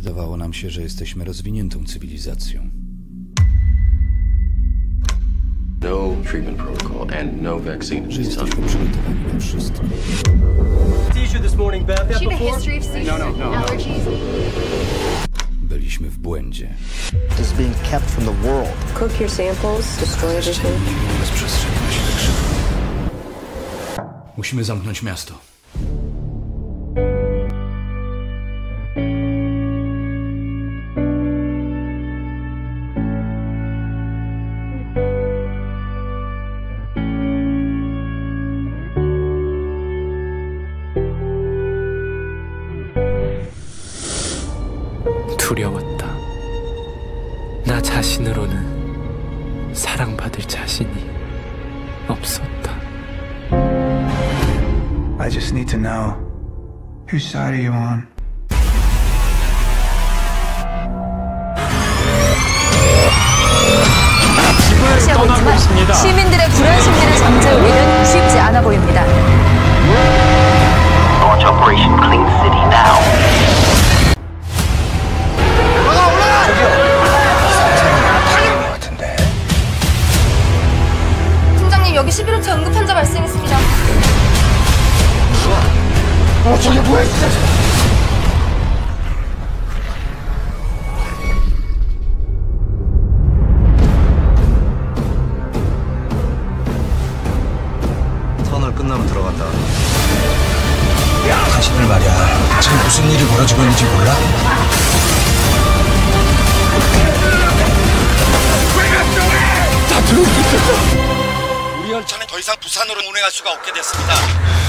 Wydawało nam się, że jesteśmy rozwiniętą cywilizacją. No treatment protocol and no vaccine. Że jesteśmy przygotowani na wszystko. Seizure this morning, Beth. Do you have a history of seizures, allergies? Byliśmy w błędzie. Is being kept from the world. Cook your samples, destroy everything. Nigdy nie rozprzestrzeni na się tak szybko. Musimy zamknąć miasto. 두려웠다. 나 자신으로는 사랑받을 자신이 없었다. I just need to know whose side are you on? 무시하고 있지만 시민들의 불안 심리를 잠재우기는 쉽지 않아 보입니다. Launch Operation Clean City now. 팀장님, 여기 11호차 응급 환자 발생했습니다. 저게 뭐야 진짜. 터널 끝나면 들어간다. 당신들 말이야. 지금 무슨 일이 벌어지고 있는지 몰라? 우리 열차는 더 이상 부산으로 운행할 수가 없게 됐습니다.